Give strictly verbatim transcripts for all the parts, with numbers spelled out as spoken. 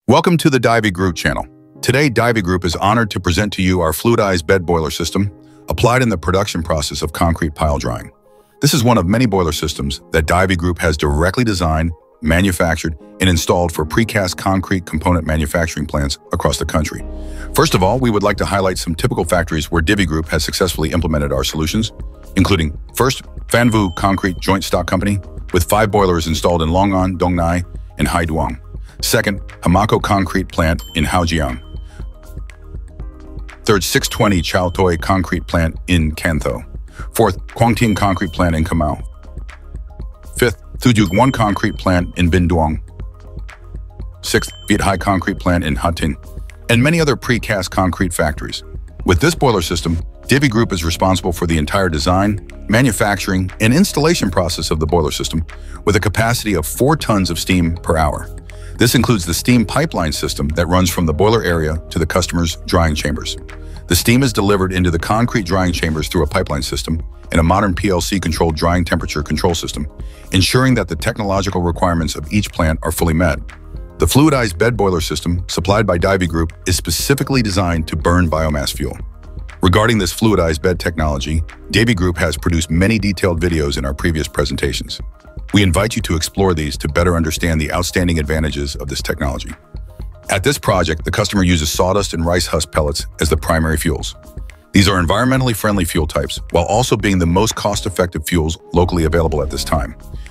Welcome to the DIVI Group channel. Today, DIVI Group is honored to present to you our fluidized bed boiler system applied in the production process of concrete pile drying. This is one of many boiler systems that DIVI Group has directly designed, manufactured, and installed for precast concrete component manufacturing plants across the country. First of all, we would like to highlight some typical factories where DIVI Group has successfully implemented our solutions, including first, Phan Vu Concrete Joint Stock Company, with five boilers installed in Long An, Dong Nai, and Hai Duong. Second, Hamako Concrete Plant in Haojiang. Third, six twenty Chao Toi Concrete Plant in Can Tho. Fourth, Quang Ting Concrete Plant in Kamau. Fifth, Thu Duc One Concrete Plant in Binh Duong. Sixth, Viet Hai Concrete Plant in Ha Tinh, and many other precast concrete factories. With this boiler system, DIVI Group is responsible for the entire design, manufacturing, and installation process of the boiler system with a capacity of four tons of steam per hour. This includes the steam pipeline system that runs from the boiler area to the customer's drying chambers. The steam is delivered into the concrete drying chambers through a pipeline system and a modern P L C-controlled drying temperature control system, ensuring that the technological requirements of each plant are fully met. The fluidized bed boiler system, supplied by DIVI Group, is specifically designed to burn biomass fuel. Regarding this fluidized bed technology, DIVI Group has produced many detailed videos in our previous presentations. We invite you to explore these to better understand the outstanding advantages of this technology. At this project, the customer uses sawdust and rice husk pellets as the primary fuels. These are environmentally friendly fuel types, while also being the most cost-effective fuels locally available at this time.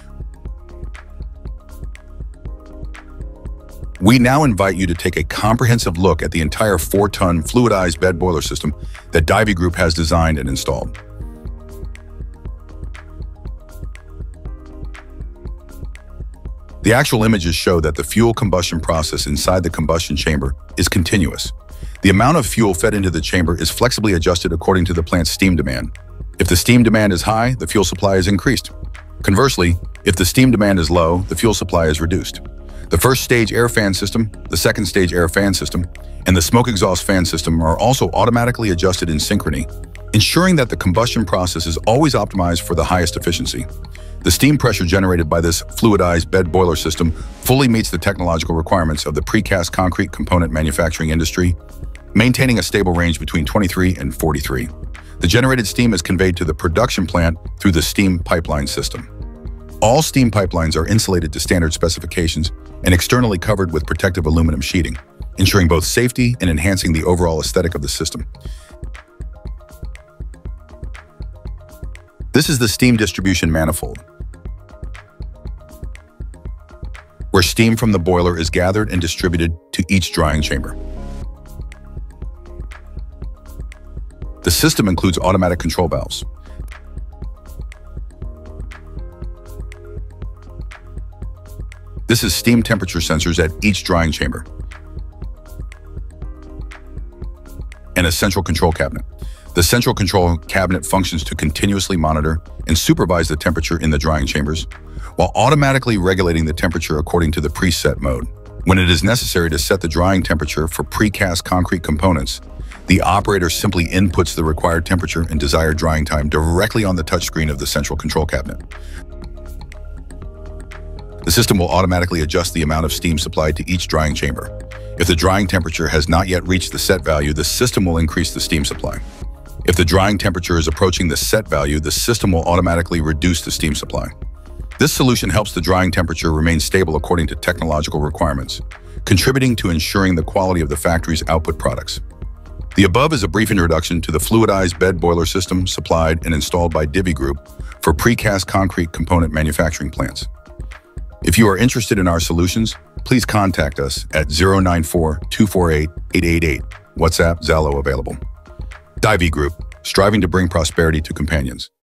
We now invite you to take a comprehensive look at the entire four ton fluidized bed boiler system that DIVI Group has designed and installed. The actual images show that the fuel combustion process inside the combustion chamber is continuous. The amount of fuel fed into the chamber is flexibly adjusted according to the plant's steam demand. If the steam demand is high, the fuel supply is increased. Conversely, if the steam demand is low, the fuel supply is reduced. The first stage air fan system, the second stage air fan system, and the smoke exhaust fan system are also automatically adjusted in synchrony, ensuring that the combustion process is always optimized for the highest efficiency. The steam pressure generated by this fluidized bed boiler system fully meets the technological requirements of the precast concrete component manufacturing industry, maintaining a stable range between twenty-three and forty-three. The generated steam is conveyed to the production plant through the steam pipeline system. All steam pipelines are insulated to standard specifications and externally covered with protective aluminum sheeting, ensuring both safety and enhancing the overall aesthetic of the system. This is the steam distribution manifold, where steam from the boiler is gathered and distributed to each drying chamber. The system includes automatic control valves. This is steam temperature sensors at each drying chamber, and a central control cabinet. The central control cabinet functions to continuously monitor and supervise the temperature in the drying chambers, while automatically regulating the temperature according to the preset mode. When it is necessary to set the drying temperature for precast concrete components, the operator simply inputs the required temperature and desired drying time directly on the touchscreen of the central control cabinet. The system will automatically adjust the amount of steam supplied to each drying chamber. If the drying temperature has not yet reached the set value, the system will increase the steam supply. If the drying temperature is approaching the set value, the system will automatically reduce the steam supply. This solution helps the drying temperature remain stable according to technological requirements, contributing to ensuring the quality of the factory's output products. The above is a brief introduction to the fluidized bed boiler system supplied and installed by DIVI Group for precast concrete component manufacturing plants. If you are interested in our solutions, please contact us at zero nine four, two four eight, eight eight eight. WhatsApp, Zalo available. DIVI Group, striving to bring prosperity to companions.